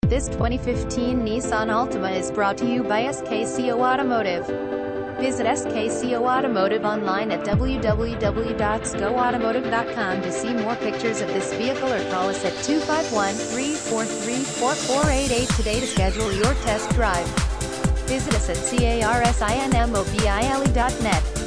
This 2015 Nissan Altima is brought to you by SKCO Automotive. Visit SKCO Automotive online at www.scoautomotive.com to see more pictures of this vehicle or call us at 251-343-4488 today to schedule your test drive. Visit us at carsinmobile.net.